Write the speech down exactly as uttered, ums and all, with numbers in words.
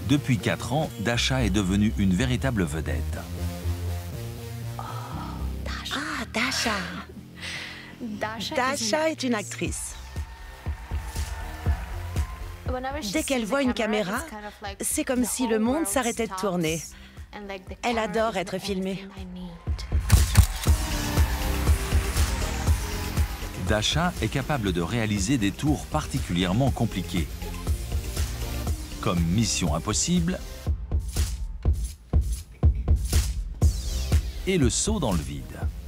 Depuis quatre ans, Dasha est devenue une véritable vedette. Ah, Dasha. Dasha est une actrice. Dès qu'elle voit une caméra, c'est comme si le monde s'arrêtait de tourner. Elle adore être filmée. Dasha est capable de réaliser des tours particulièrement compliqués, comme Mission Impossible et le saut dans le vide.